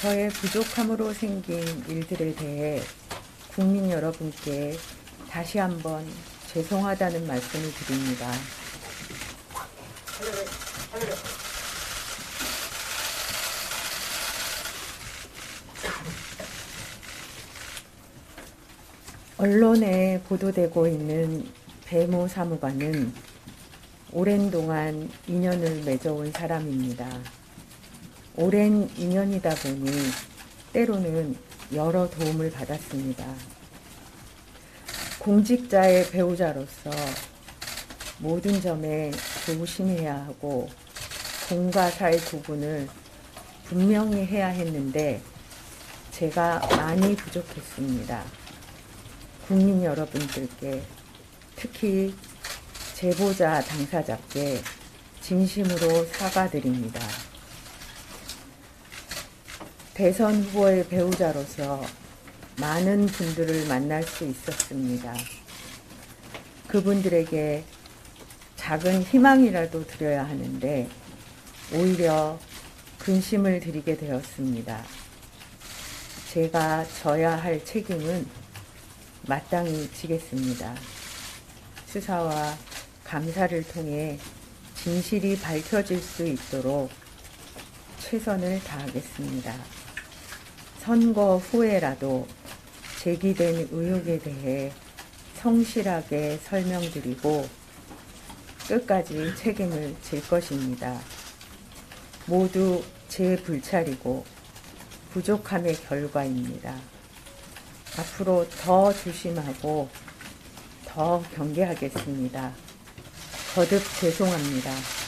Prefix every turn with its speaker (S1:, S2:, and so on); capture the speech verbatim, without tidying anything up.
S1: 저의 부족함으로 생긴 일들에 대해 국민 여러분께 다시 한번 죄송하다는 말씀을 드립니다. 언론에 보도되고 있는 배모 사무관은 오랜 동안 인연을 맺어온 사람입니다. 오랜 인연이다 보니 때로는 여러 도움을 받았습니다. 공직자의 배우자로서 모든 점에 조심해야 하고 공과 사의 구분을 분명히 해야 했는데 제가 많이 부족했습니다. 국민 여러분들께, 특히 제보자 당사자께 진심으로 사과드립니다. 대선 후보의 배우자로서 많은 분들을 만날 수 있었습니다. 그분들에게 작은 희망이라도 드려야 하는데 오히려 근심을 드리게 되었습니다. 제가 져야 할 책임은 마땅히 지겠습니다. 수사와 감사를 통해 진실이 밝혀질 수 있도록 최선을 다하겠습니다. 선거 후에라도 제기된 의혹에 대해 성실하게 설명드리고 끝까지 책임을 질 것입니다. 모두 제 불찰이고 부족함의 결과입니다. 앞으로 더 조심하고 더 경계하겠습니다. 거듭 죄송합니다.